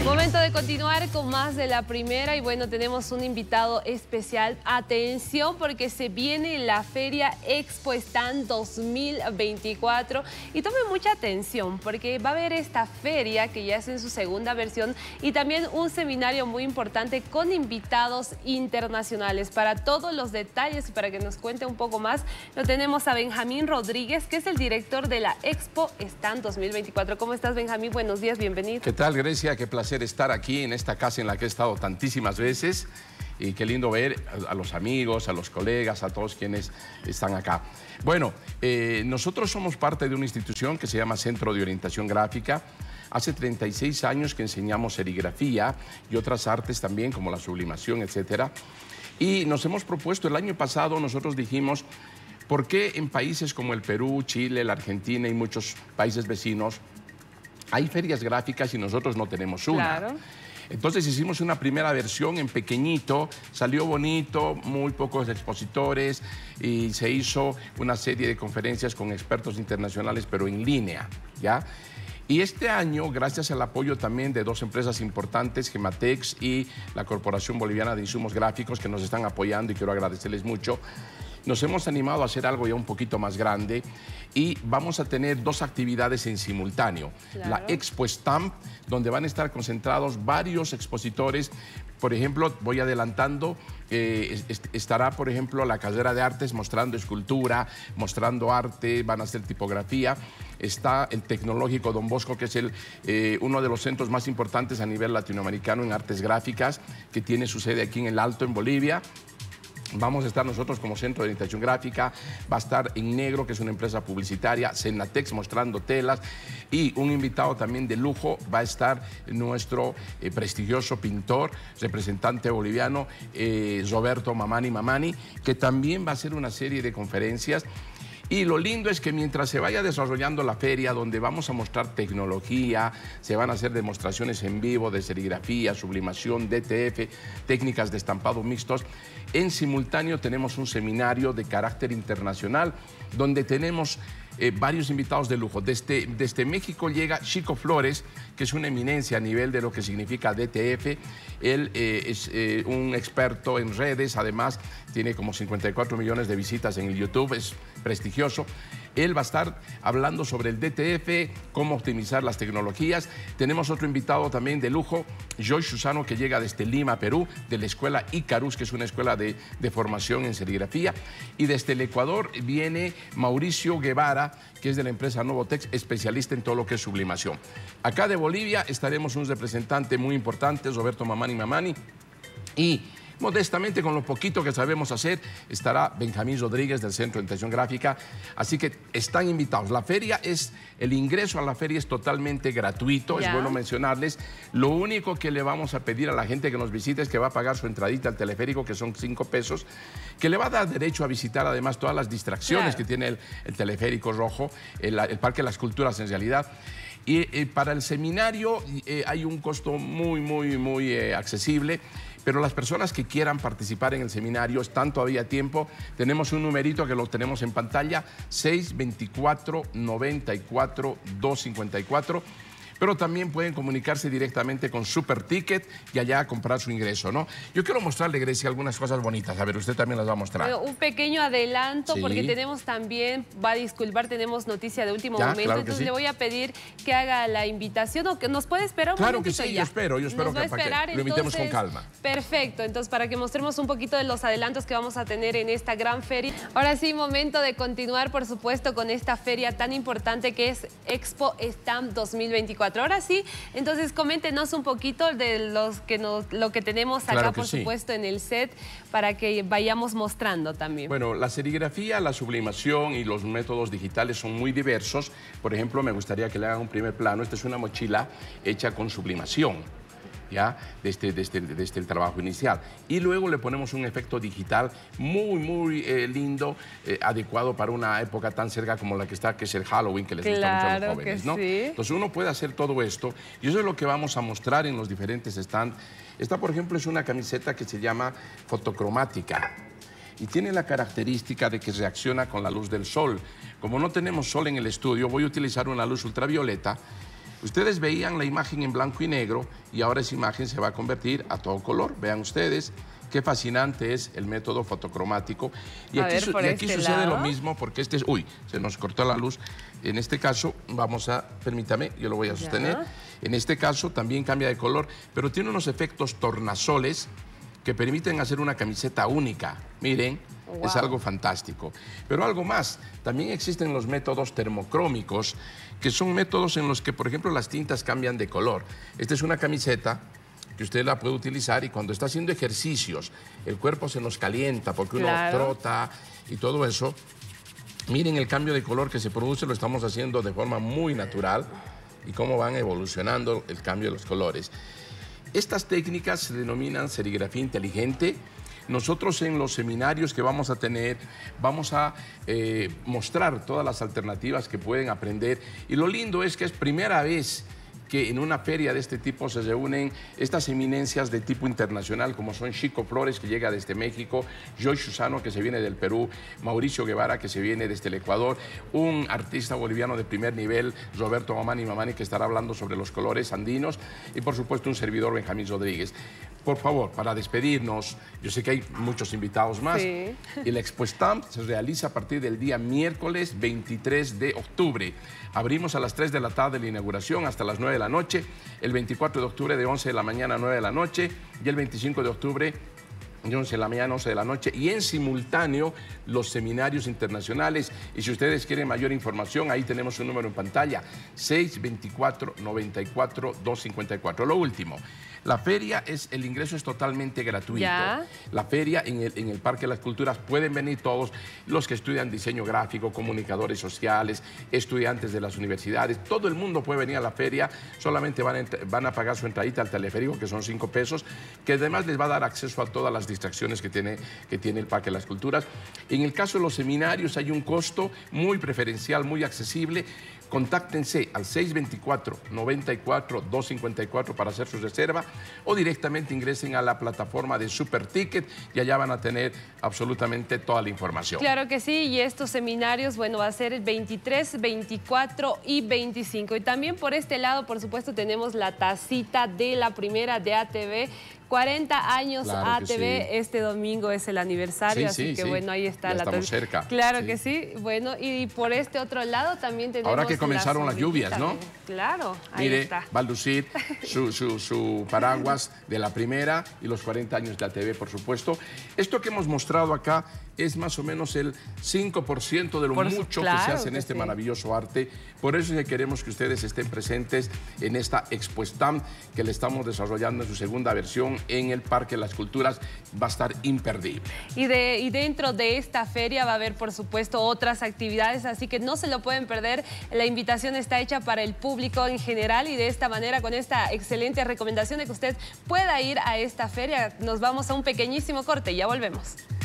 Momento de continuar con más de la primera y bueno, tenemos un invitado especial. Atención porque se viene la Feria Expo Stand 2024 y tomen mucha atención porque va a haber esta feria que ya es en su segunda versión y también un seminario muy importante con invitados internacionales. Para todos los detalles y para que nos cuente un poco más, lo tenemos a Benjamín Rodríguez, que es el director de la Expo Stand 2024. ¿Cómo estás, Benjamín? Buenos días, bienvenido. ¿Qué tal, Grecia? Qué placer estar aquí en esta casa en la que he estado tantísimas veces y qué lindo ver a los amigos, a los colegas, a todos quienes están acá. Bueno, nosotros somos parte de una institución que se llama Centro de Orientación Gráfica. Hace 36 años que enseñamos serigrafía y otras artes también, como la sublimación, etcétera. Y nos hemos propuesto, el año pasado nosotros dijimos, ¿por qué en países como el Perú, Chile, la Argentina y muchos países vecinos hay ferias gráficas y nosotros no tenemos una? Claro. Entonces hicimos una primera versión en pequeñito, salió bonito, muy pocos expositores y se hizo una serie de conferencias con expertos internacionales, pero en línea, ¿ya? Y este año, gracias al apoyo también de dos empresas importantes, Gematex y la Corporación Boliviana de Insumos Gráficos, que nos están apoyando y quiero agradecerles mucho, nos hemos animado a hacer algo ya un poquito más grande y vamos a tener dos actividades en simultáneo. Claro. La Expo Stamp, donde van a estar concentrados varios expositores. Por ejemplo, voy adelantando, estará, por ejemplo, la carrera de artes mostrando escultura, mostrando arte, van a hacer tipografía. Está el Tecnológico Don Bosco, que es uno de los centros más importantes a nivel latinoamericano en artes gráficas, que tiene su sede aquí en El Alto, en Bolivia. Vamos a estar nosotros como Centro de Orientación Gráfica, va a estar En Negro, que es una empresa publicitaria, Cenatex mostrando telas y un invitado también de lujo va a estar nuestro prestigioso pintor, representante boliviano, Roberto Mamani, que también va a hacer una serie de conferencias. Y lo lindo es que mientras se vaya desarrollando la feria, donde vamos a mostrar tecnología, se van a hacer demostraciones en vivo de serigrafía, sublimación, DTF, técnicas de estampado mixtos, en simultáneo tenemos un seminario de carácter internacional, donde tenemos varios invitados de lujo. Desde México llega Chico Flores, que es una eminencia a nivel de lo que significa DTF. Él es un experto en redes, además tiene como 54 millones de visitas en el YouTube, es prestigioso. Él va a estar hablando sobre el DTF, cómo optimizar las tecnologías. Tenemos otro invitado también de lujo, Joy Susano, que llega desde Lima, Perú, de la escuela Icarus, que es una escuela de formación en serigrafía. Y desde el Ecuador viene Mauricio Guevara, que es de la empresa Novotex, especialista en todo lo que es sublimación. Acá de Bolivia estaremos un representante muy importante, Roberto Mamani, y modestamente, con lo poquito que sabemos hacer, estará Benjamín Rodríguez del Centro de Orientación Gráfica. Así que están invitados. El ingreso a la feria es totalmente gratuito, es bueno mencionarles. Lo único que le vamos a pedir a la gente que nos visite es que va a pagar su entradita al teleférico, que son 5 pesos, que le va a dar derecho a visitar además todas las distracciones que tiene el teleférico rojo, el Parque de las Culturas en realidad. Y para el seminario hay un costo muy accesible, pero las personas que quieran participar en el seminario están todavía a tiempo. Tenemos un numerito que lo tenemos en pantalla, 624-94-254. Pero también pueden comunicarse directamente con Super Ticket y allá comprar su ingreso, ¿no? Yo quiero mostrarle, Grecia, algunas cosas bonitas. A ver, usted también las va a mostrar. Bueno, un pequeño adelanto, sí, porque tenemos también, va a disculpar, tenemos noticia de último momento. Claro, entonces sí, le voy a pedir que haga la invitación o que nos puede esperar un Claro que momentito sí, ya. yo espero que lo invitemos con calma. Perfecto, entonces para que mostremos un poquito de los adelantos que vamos a tener en esta gran feria. Ahora sí, momento de continuar, por supuesto, con esta feria tan importante que es Expo Stand 2024. Ahora sí, entonces coméntenos un poquito de lo que tenemos acá, Claro que por sí, supuesto, en el set, para que vayamos mostrando también. Bueno, la serigrafía, la sublimación y los métodos digitales son muy diversos. Por ejemplo, me gustaría que le hagan un primer plano. Esta es una mochila hecha con sublimación, ¿ya? Desde el trabajo inicial. Y luego le ponemos un efecto digital muy lindo, adecuado para una época tan cerca como la que está, que es el Halloween, que les gusta mucho a los jóvenes, ¿no? Sí. Entonces uno puede hacer todo esto y eso es lo que vamos a mostrar en los diferentes stands. Esta, por ejemplo, es una camiseta que se llama fotocromática y tiene la característica de que reacciona con la luz del sol. Como no tenemos sol en el estudio, voy a utilizar una luz ultravioleta Ustedes veían la imagen en blanco y negro y ahora esa imagen se va a convertir a todo color. Vean ustedes qué fascinante es el método fotocromático. Y aquí sucede lo mismo porque este es... Uy, se nos cortó la luz. En este caso, vamos a... Permítame, yo lo voy a sostener. En este caso también cambia de color, pero tiene unos efectos tornasoles que permiten hacer una camiseta única. Miren, es algo fantástico. Pero algo más, también existen los métodos termocrómicos, que son métodos en los que, por ejemplo, las tintas cambian de color. Esta es una camiseta que usted la puede utilizar y cuando está haciendo ejercicios, el cuerpo se nos calienta porque uno trota y todo eso. Miren el cambio de color que se produce, lo estamos haciendo de forma muy natural y cómo van evolucionando el cambio de los colores. Estas técnicas se denominan serigrafía inteligente. Nosotros en los seminarios que vamos a tener, vamos a mostrar todas las alternativas que pueden aprender. Y lo lindo es que es primera vez que en una feria de este tipo se reúnen estas eminencias de tipo internacional, como son Chico Flores, que llega desde México, Joy Susano, que se viene del Perú, Mauricio Guevara, que se viene desde el Ecuador, un artista boliviano de primer nivel, Roberto Mamani, que estará hablando sobre los colores andinos, y por supuesto un servidor, Benjamín Rodríguez. Por favor, para despedirnos, yo sé que hay muchos invitados más, y la Expo Stamp se realiza a partir del día miércoles 23 de octubre. Abrimos a las 3 de la tarde la inauguración hasta las 9 de la noche, el 24 de octubre de 11 de la mañana a 9 de la noche y el 25 de octubre de 11 de la mañana a 11 de la noche y en simultáneo los seminarios internacionales. Y si ustedes quieren mayor información, ahí tenemos un número en pantalla, 624-94-254. Lo último, la feria, el ingreso es totalmente gratuito. La feria en el Parque de las Culturas pueden venir todos los que estudian diseño gráfico, comunicadores sociales, estudiantes de las universidades. Todo el mundo puede venir a la feria, solamente van a pagar su entradita al teleférico, que son 5 pesos, que además les va a dar acceso a todas las distracciones que tiene el Parque de las Culturas. En el caso de los seminarios hay un costo muy preferencial, muy accesible. Contáctense al 624-94-254 para hacer su reserva o directamente ingresen a la plataforma de Super Ticket y allá van a tener absolutamente toda la información. Claro que sí, y estos seminarios, bueno, va a ser el 23, 24 y 25. Y también por este lado, por supuesto, tenemos la tacita de la primera de ATV. 40 años ATV, este domingo es el aniversario, así que bueno, ahí está. Ya estamos cerca. Claro que sí, bueno, y por este otro lado también tenemos... Ahora que comenzaron las lluvias, ¿no? Claro, ahí está. Va a lucir su paraguas de la primera y los 40 años de ATV, por supuesto. Esto que hemos mostrado acá es más o menos el 5% de lo mucho que se hace en este maravilloso arte. Por eso es que queremos que ustedes estén presentes en esta Expo Stamp que le estamos desarrollando en su segunda versión en el Parque de las Culturas. Va a estar imperdible. Y dentro de esta feria va a haber, por supuesto, otras actividades, así que no se lo pueden perder. La invitación está hecha para el público en general y de esta manera, con esta excelente recomendación de que usted pueda ir a esta feria, nos vamos a un pequeñísimo corte y ya volvemos.